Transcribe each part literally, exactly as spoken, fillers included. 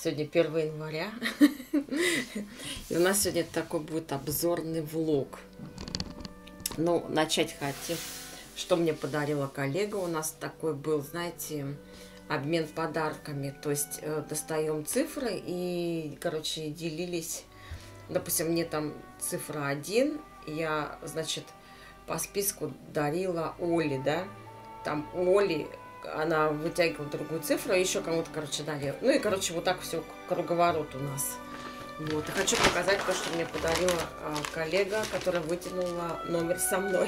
Сегодня первое января. И у нас сегодня такой будет обзорный влог. Ну, начать хотим, что мне подарила коллега. У нас такой был, знаете, обмен подарками. То есть э, достаем цифры и, короче, делились. Допустим, мне там цифра один. Я, значит, по списку дарила Оле, да. Там Оли, она вытягивала другую цифру, еще кому-то, короче, дали. Ну и, короче, вот так все круговорот у нас. Вот. И хочу показать то, что мне подарила а, коллега, которая вытянула номер со мной.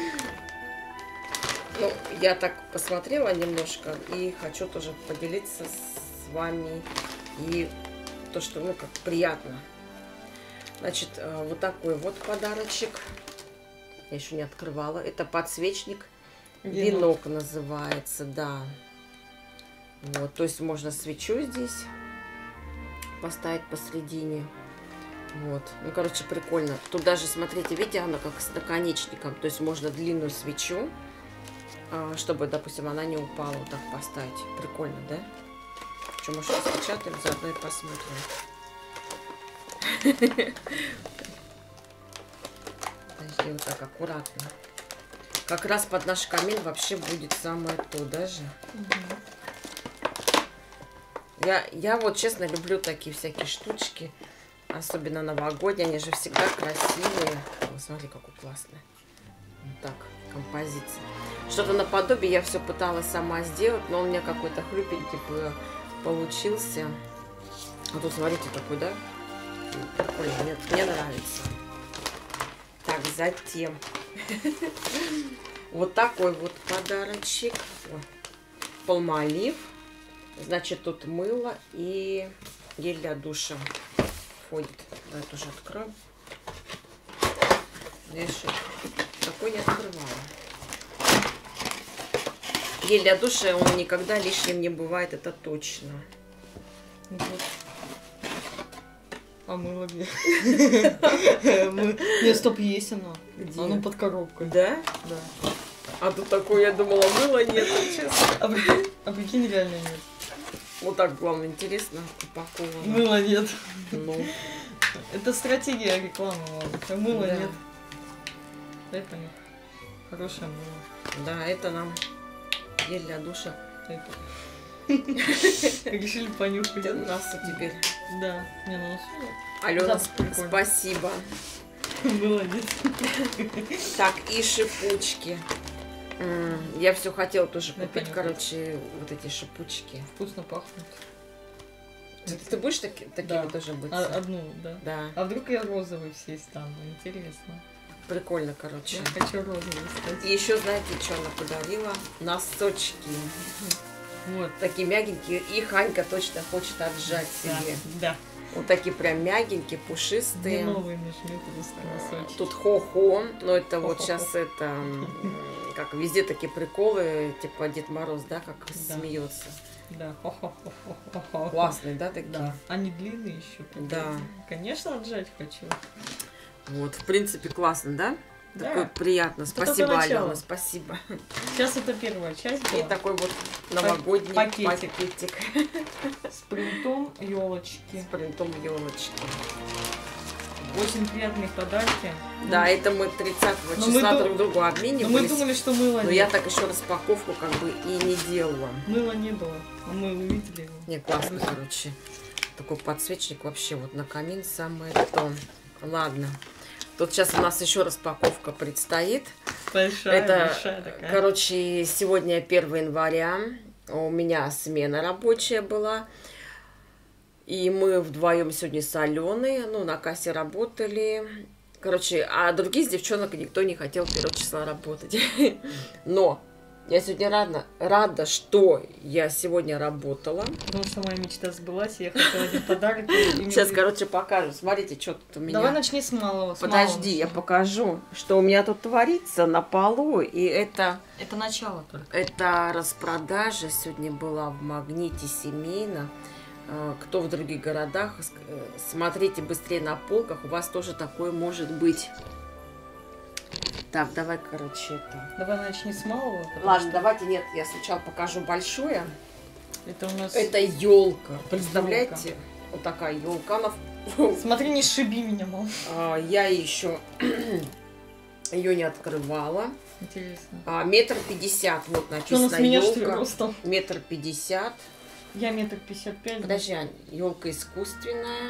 Ну, я так посмотрела немножко и хочу тоже поделиться с вами. И то, что, ну, как приятно. Значит, вот такой вот подарочек. Я еще не открывала. Это подсвечник. Венок называется, да. Вот, то есть можно свечу здесь поставить посредине. Вот, ну, короче, прикольно. Тут даже, смотрите, видите, она как с наконечником. То есть можно длинную свечу, чтобы, допустим, она не упала, вот так поставить. Прикольно, да? Что, может, распечатаем, заодно и посмотрим. Подожди, вот так аккуратно. Как раз под наш камин вообще будет самое то даже. Угу. Я, я вот честно люблю такие всякие штучки. Особенно новогодние. Они же всегда красивые. О, смотри, какой классный. Вот так, композиция. Что-то наподобие я все пыталась сама сделать. Но у меня какой-то хрупенький получился. А тут, смотрите, такой, да? Прикольно, мне, мне нравится. Так, затем... Вот такой вот подарочек. Палмолив. Значит, тут мыло и гель для душа входит. Давай тоже откроем. Видишь, такой не открывала. Гель для душа, он никогда лишним не бывает, это точно. Вот. А мыло где? Нет, стоп, есть оно. Где? Оно под коробкой. Да? Да. А тут такое, я думала, мыла нет, честно. А прикинь, а прикинь, реально нет. Вот так, главное, интересно упаковано. Мыла нет. Ну. Это стратегия рекламы, ладно. Мыла Да. нет. Дай понюх. Хорошее мыло. Да, это нам гель для душа. Это. Решили понюхать. На носу теперь. Да, не на носу. Алена, Запах прикольный. спасибо. Молодец. Так, и шипучки. М, Я все хотела тоже Дай купить, понюхать. короче, вот эти шипучки. Вкусно пахнет. Ты, ты будешь таки, такими Да. тоже быть? А, одну, да. Да, А вдруг я розовый все стану? Интересно. прикольно, короче. Я хочу розовый стать. И еще, знаете, что она подарила? Носочки. Вот. Такие мягенькие. И Ханька точно хочет отжать Да. себе. Да. Вот такие прям мягенькие, Две пушистые. новые межметрусные носочки. Тут хо-хо, но это вот Хо-хо-хо. сейчас это, м, как везде такие приколы, типа Дед Мороз, да, как Да. смеется. Да. Хо-хо-хо-хо-хо. Классные, да, такие? Да. Они длинные еще. Да. Конечно, отжать хочу. Вот, в принципе, классно, да? Да. Такой приятно. Это Спасибо, только начало. Алена, спасибо. Сейчас это первая часть И была. такой вот новогодний пакетик. пакетик С принтом елочки. с принтом елочки. Очень приятные подарки. Да, Ну, это мы тридцатого Но числа мы ду- друг другу но мы обменивались. думали, что мыла Но нет. я так еще распаковку как бы и не делала. Мыла не было. А мы увидели его. Не, классно, короче. Такой подсвечник вообще вот на камин самое то. Ладно. Тут сейчас у нас еще распаковка предстоит. Большая, Это, большая такая. короче, сегодня первое января. У меня смена рабочая была. И мы вдвоем сегодня с Аленой, ну, на кассе работали. Короче, а других девчонок никто не хотел первого числа работать. Но я сегодня рада, рада, что я сегодня работала. Потому что моя мечта сбылась, и я хотела один подарок. и мне Сейчас, говорит, короче, покажу. Смотрите, что тут у меня. Давай начни с малого. с Подожди, я малого. покажу, что у меня тут творится на полу. И это, Это начало только. это распродажа сегодня была в Магните семейно. Э, Кто в других городах, с- э, смотрите быстрее на полках, у вас тоже такое может быть. Так, давай, короче, это. Давай начни с малого. потому Ладно, что- давайте, нет, я сначала покажу большое. Это у нас... Это елка. Представляете? Ёлка. Вот такая елка. Она... Смотри, не шиби меня, мам. А, я еще ее не открывала. Интересно. А, метр пятьдесят. Вот написано елка. Метр пятьдесят. Я метр пятьдесят пять. Подожди, елка искусственная.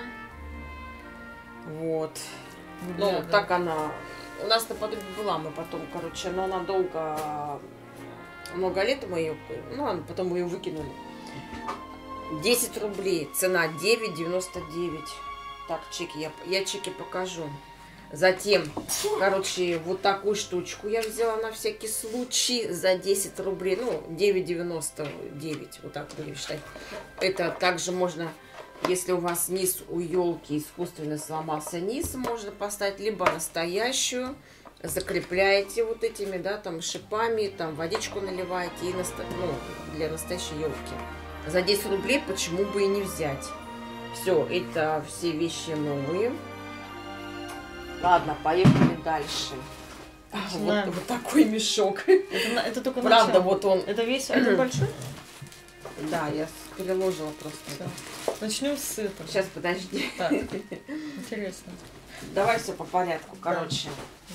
Вот. Да, ну, да. так она... У нас на подруге была, мы потом, короче, но она долго... Много лет мы ее... Ну, потом мы ее выкинули. десять рублей. Цена девять девяносто девять. Так, чеки. Я, я чеки покажу. Затем, короче, вот такую штучку я взяла на всякий случай за десять рублей. Ну, девять девяносто девять. Вот так будем считать. Это также можно... Если у вас низ у елки искусственно сломался низ, можно поставить либо настоящую, закрепляете вот этими, да, там шипами, там водичку наливаете и наста... ну, для настоящей елки. За десять рублей почему бы и не взять? Все, это все вещи новые. Ладно, поехали дальше. Вот, вот такой мешок. Это, это только правда, начало. Вот он. Это весь один большой? Да, я переложила просто. Все. Начнем с этого. Сейчас, подожди. Так, интересно. Давай все по порядку. Короче,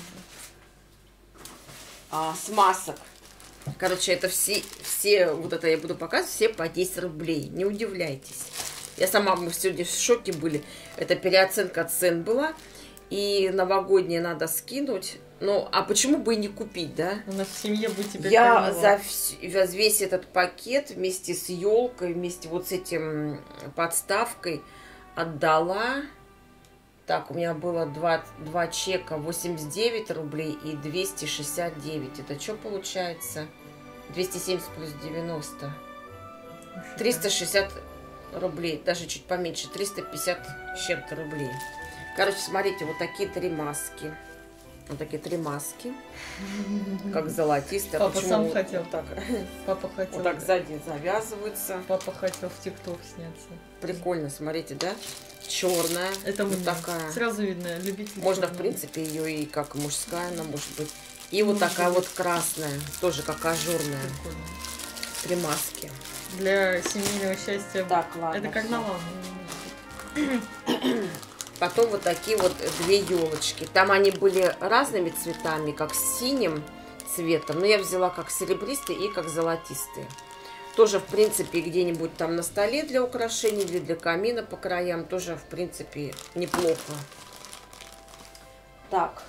а, с масок. Короче, это все, все, вот это я буду показывать, все по десять рублей. Не удивляйтесь. Я сама, мы сегодня в шоке были. Это переоценка цен была. И новогодние надо скинуть. Ну, а почему бы и не купить, да? У нас в семье бы теперь Я за, за весь этот пакет вместе с елкой, вместе вот с этим подставкой отдала. Так, у меня было два, два чека, восемьдесят девять рублей и двести шестьдесят девять. Это что получается? двести семьдесят плюс девяносто. триста шестьдесят рублей, даже чуть поменьше, триста пятьдесят с чем-то рублей. Короче, смотрите, вот такие три маски. Вот такие три маски. Как золотистые. Папа Почему сам вот хотел. Так? Папа хотел. Вот так сзади завязывается. Папа хотел в ТикТок сняться. Прикольно, смотрите, да? Черная. Это вот такая. Сразу видно, любитель. Можно, в принципе, ее и как мужская она может быть. И вот такая вот красная. Тоже как ажурная. Прикольно. Три маски. Для семейного счастья. Так, ладно. Это карнавал. Потом вот такие вот две елочки. Там они были разными цветами, как с синим цветом. Но я взяла как серебристые и как золотистые. Тоже, в принципе, где-нибудь там на столе для украшений или для камина по краям. Тоже, в принципе, неплохо. Так.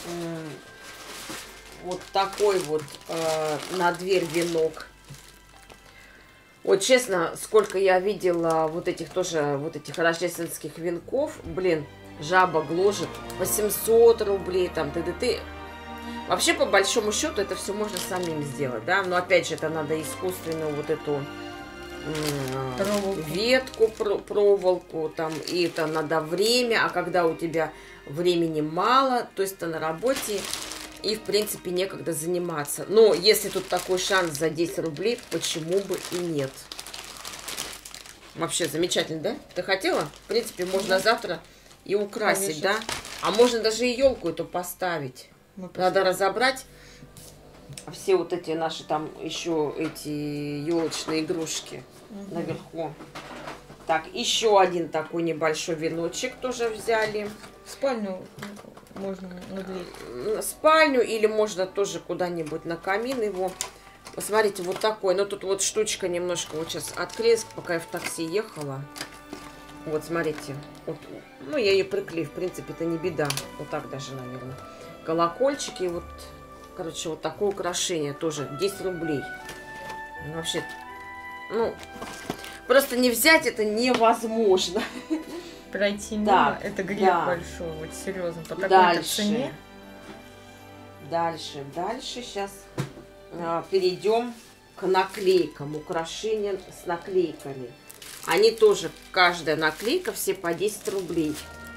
Вот такой вот э, на дверь венок. Вот честно, сколько я видела вот этих тоже, вот этих рождественских венков, блин, жаба гложет, восемьсот рублей, там, т.д. Вообще, по большому счету, это все можно самим сделать, да, но опять же, это надо искусственную вот эту проволоку. ветку, проволоку, там, и это надо время, а когда у тебя времени мало, то есть ты на работе, и, в принципе, некогда заниматься. Но если тут такой шанс за десять рублей, почему бы и нет? Вообще замечательно, да? Ты хотела? В принципе, можно да. завтра и украсить, конечно. Да? А можно даже и елку эту поставить. Надо разобрать все вот эти наши там еще эти елочные игрушки угу. наверху. Так, еще один такой небольшой веночек тоже взяли. В спальню можно на дверь. На спальню или можно тоже куда-нибудь на камин его. Посмотрите, вот такой. Но тут вот штучка немножко вот сейчас открылась, пока я в такси ехала. Вот, смотрите. Вот, ну, я ее приклею, в принципе, это не беда. Вот так даже, наверное. Колокольчики, вот, короче, вот такое украшение тоже. десять рублей. Вообще, ну, просто не взять это невозможно. Пройти мимо, это грех да. большой, вот серьезно, по такой цене. Дальше, дальше сейчас а, перейдем к наклейкам, украшениям с наклейками. Они тоже, каждая наклейка, все по десять рублей.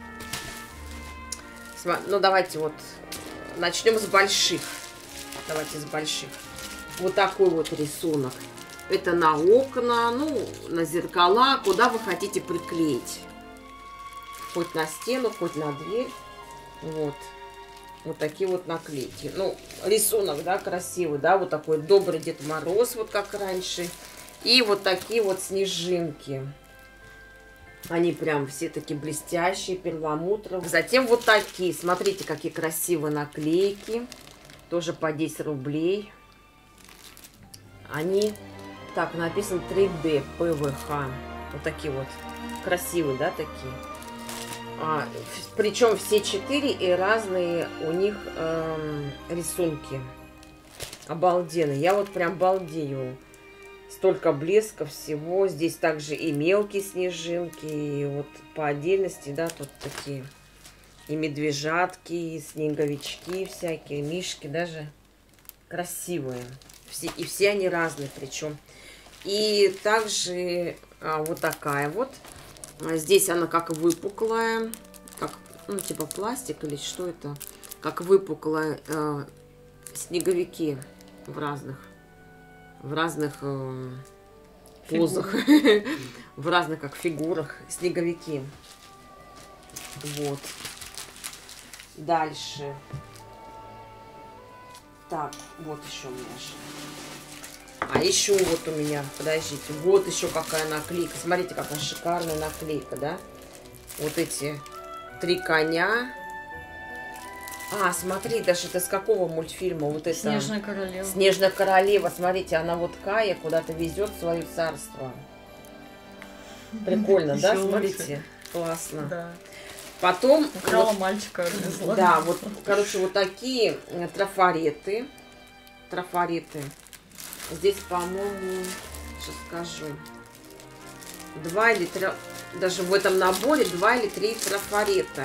Ну, давайте вот начнем с больших. Давайте с больших. Вот такой вот рисунок. Это на окна, ну, на зеркала, куда вы хотите приклеить. Хоть на стену, хоть на дверь. Вот. Вот такие вот наклейки. Ну, рисунок, да, красивый, да, вот такой добрый Дед Мороз, вот как раньше. И вот такие вот снежинки. Они прям все такие блестящие, перламутровые. Затем вот такие. Смотрите, какие красивые наклейки. Тоже по десять рублей. Они, так, написано три дэ пэ вэ ха. Вот такие вот. Красивые, да, такие. А, причем все четыре и разные у них эм, рисунки. Обалденно. Я вот прям балдею. Столько блеска всего. Здесь также и мелкие снежинки, и вот по отдельности, да, тут такие и медвежатки, и снеговички всякие, мишки даже красивые. Все, и все они разные причем. И также а, вот такая вот. Здесь она как выпуклая, как, ну, типа пластик или что это, как выпуклая э, снеговики в разных, в разных э, позах, в разных как фигурах снеговики. Вот. Дальше. Так, вот еще у меня же. А еще вот у меня, подождите, вот еще какая наклейка. Смотрите, какая шикарная наклейка, да? Вот эти три коня. А, смотри, даже это с какого мультфильма? Вот это... Снежная королева. Снежная королева. Смотрите, она вот Кая куда-то везет в свое царство. Прикольно, да? Смотрите. Классно. Да. Потом... Украла мальчика. Да, вот, короче, вот такие трафареты. Трафареты. Здесь, по-моему, сейчас скажу, два или три, даже в этом наборе два или три трафарета.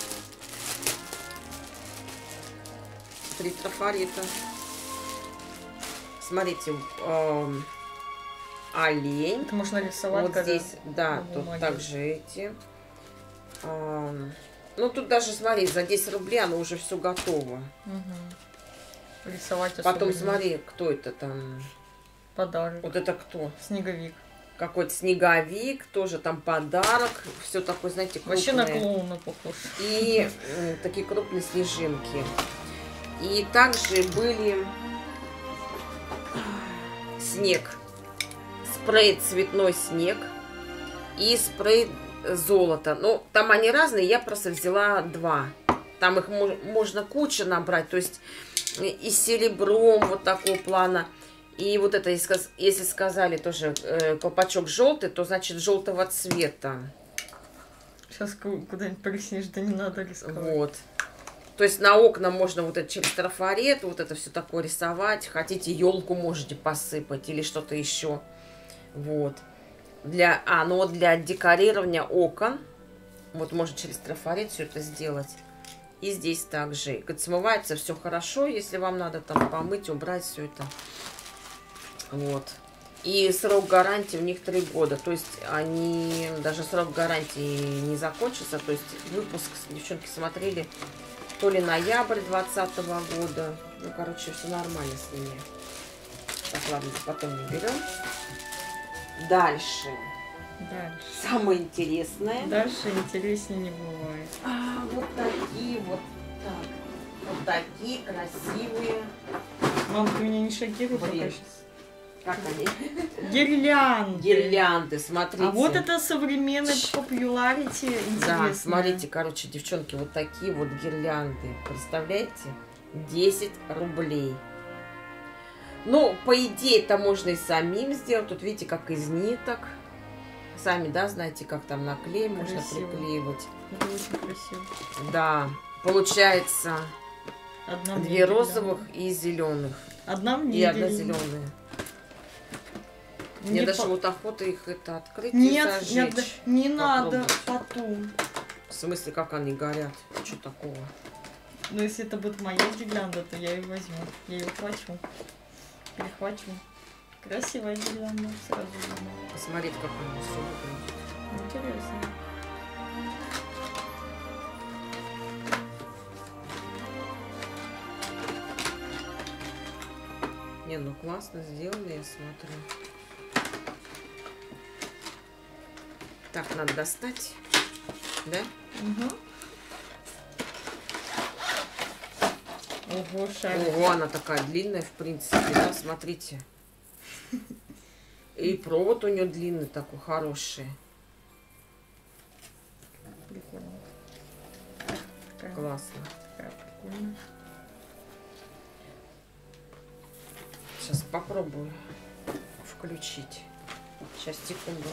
Три трафарета. Смотрите, э, олень. Это можно рисовать. Вот здесь, да, тут также эти. Э, ну, тут даже, смотри, за десять рублей оно уже все готово. Угу. Рисовать. Потом смотри, кто это там. Подарок. Вот это кто? Снеговик. Какой-то снеговик, тоже там подарок. Все такое, знаете, крупное. Вообще на клоуна похож. И э, такие крупные снежинки. И также были снег. Спрей цветной снег. И спрей золото. Ну, там они разные, я просто взяла два. Там их можно куча набрать. То есть и с серебром вот такого плана. И вот это, если сказали тоже э, колпачок желтый, то значит желтого цвета. Сейчас куда-нибудь приснишь, да не надо рисковать. Вот. То есть на окна можно вот это через трафарет, вот это все такое рисовать. Хотите, елку можете посыпать или что-то еще. Вот. Для, а, ну вот для декорирования окон, вот можно через трафарет все это сделать. И здесь также. Говорит, смывается все хорошо, если вам надо там помыть, убрать все это. Вот. И срок гарантии у них три года. То есть они, даже срок гарантии не закончится. То есть выпуск, девчонки смотрели, то ли ноябрь двадцатого года. Ну, короче, все нормально с ними. Так, ладно, потом не берем. Дальше. Дальше. Самое интересное. Дальше интереснее не бывает. А, вот такие вот. Так. Вот такие красивые. Мам, ты меня не шокируй пока Блин. сейчас. Как они? Гирлянды. Гирлянды, смотрите. А вот это современный популярити интересно. Да, смотрите, короче, девчонки, вот такие вот гирлянды. Представляете? десять рублей. Ну, по идее, это можно и самим сделать. Тут видите, как из ниток. Сами, да, знаете, как там на клей можно Красиво. приклеивать. Это очень красиво. Да, получается Одна две розовых и зеленых. Одна мне И одна гирлянда. зеленая. Не Мне даже по- вот охота их это открыть Нет, и зажечь. нет, не надо Попробуйте. потом. В смысле, как они горят? Что такого? Но если это будет моя гирлянда, то я ее возьму. Я ее хвачу. Перехвачу. Красивая гирлянда. Сразу видно. Посмотрите, как он все выглядит. Интересно. Не, ну классно сделали, я смотрю. Так, надо достать. Да? Угу. Ого, шарик. Ого, она такая длинная, в принципе, да, смотрите. И провод у нее длинный такой, хороший. Прикольно. Такая, Классно. такая прикольная. Сейчас попробую включить. Сейчас, секунду.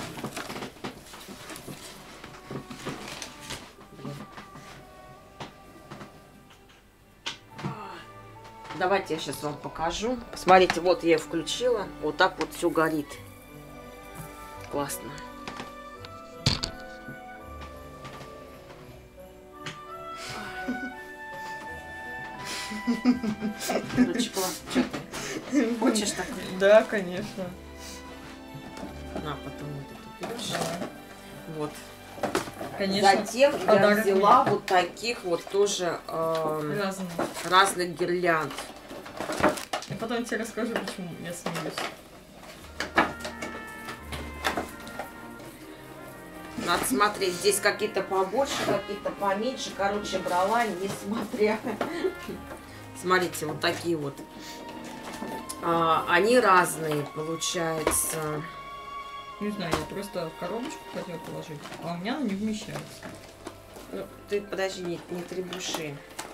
Блин. Давайте я сейчас вам покажу. Смотрите, вот я ее включила. Вот так вот все горит. Классно. Короче, классно. Что ты? Хочешь так? Да, конечно. На, потом вот эту берешь. Да. Вот. Конечно. Затем я подарок взяла мне. вот таких вот тоже эм, Разные. разных гирлянд. И потом тебе расскажу, почему я смеюсь. Надо смотреть, здесь какие-то побольше, какие-то поменьше. Короче, брала, несмотря. Смотрите, вот такие вот. А, они разные, получается. Не знаю, я просто в коробочку хотела положить, а у меня она не вмещается. Ну, ты подожди, не, не требуши.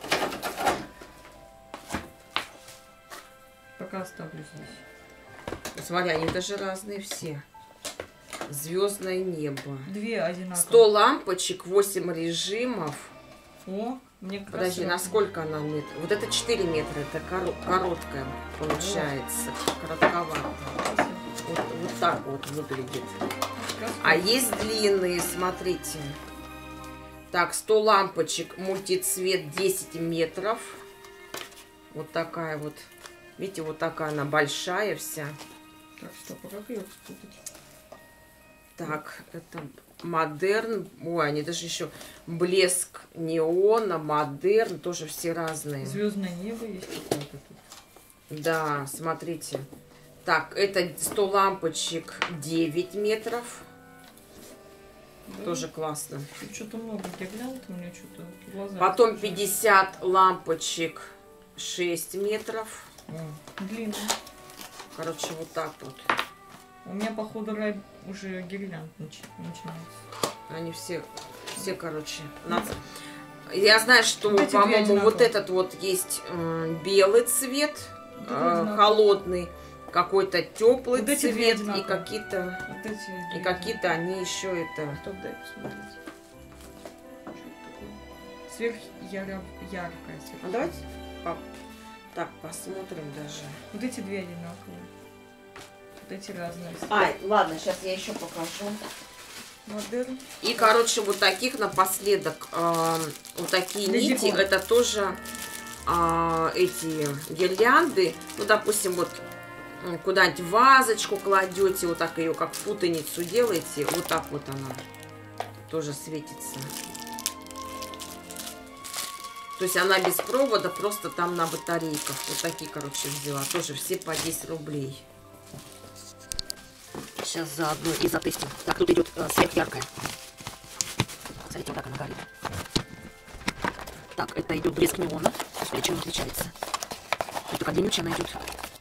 Пока оставлю здесь. Смотри, они даже разные все. Звездное небо. Две одинаковые. сто лампочек, восемь режимов. О, мне как Подожди, раз насколько она метр? Вот это четыре метра, это коро короткая получается. Коротковато. Вот, вот так вот выглядит. А есть длинные, смотрите. Так, сто лампочек, мультицвет десять метров. Вот такая вот. Видите, вот такая она большая вся. Так, стоп, а как ее спутать? Так, это модерн. Ой, они даже еще блеск неона, модерн, тоже все разные. Звездное небо есть какое-то тут. Да, смотрите. Так, это сто лампочек девять метров. Да. Тоже классно. Тут что-то много гирлянд, у меня что-то глаза. Потом разбежались. пятьдесят лампочек шесть метров. О, длинно. Короче, вот так вот. У меня, походу, рай уже гирлянд начи- начинается. Они все, все, короче, надо. Я знаю, что, Вот эти две по-моему, вот одинаковые. этот вот есть м, белый цвет, Вот э, это одинаково. холодный, какой-то теплый Вот эти две цвет и одинаковые. какие-то, Вот эти и какие-то они еще это. Стоп, дай посмотреть. Что это такое? Сверхяркая. А давайте по- так посмотрим даже. Вот эти две одинаковые. Вот эти разные. Ай, ладно, сейчас я еще покажу. Модерн. И, короче, вот таких напоследок, э, вот такие Для нити, декора. это тоже э, эти гирлянды. Ну, допустим, вот м, куда-нибудь в вазочку кладете, вот так ее как путаницу делаете, вот так вот она тоже светится. То есть она без провода, просто там на батарейках. Вот такие, короче, взяла. Тоже все по десять рублей. Сейчас заодно и затестим. Так, тут идет э, сверхяркая. Смотрите, вот так она горит. Так, это идет блеск неона. Смотри, чем отличается. Это как длиннючая она идет.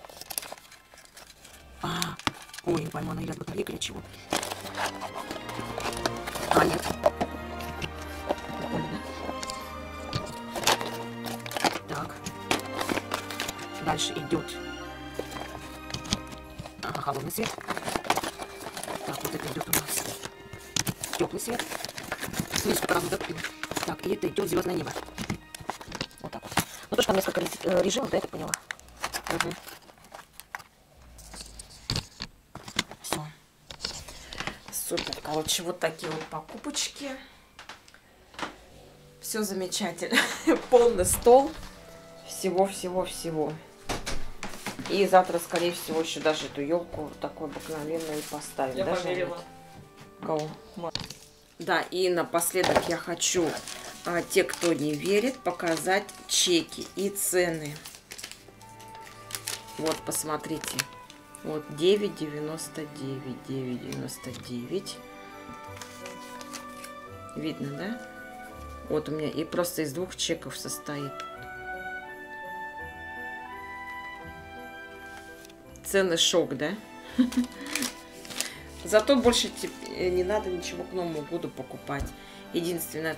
А, ой, не пойму, она или от батарейки, или чего. А, нет. Прикольно, да? Так. Дальше идет ага, холодный свет. Так, вот это идет у нас теплый свет. Несколько раз закрыли. Так, и это идет звездное небо. Вот так вот. Ну, тоже там несколько режимов, да, я так поняла. Угу. Все. Супер. Короче, вот такие вот покупочки. Все замечательно. Полный стол. Всего-всего-всего. И завтра, скорее всего, еще даже эту елку такой обыкновенную поставим. Я да, поверила. Кого? Да, и напоследок я хочу, а, те, кто не верит, показать чеки и цены. Вот, посмотрите. Вот, девять девяносто девять, девять девяносто девять. Видно, да? Вот у меня и просто из двух чеков состоит. Цены шок, да? Зато больше не надо ничего к Новому году покупать. Единственное,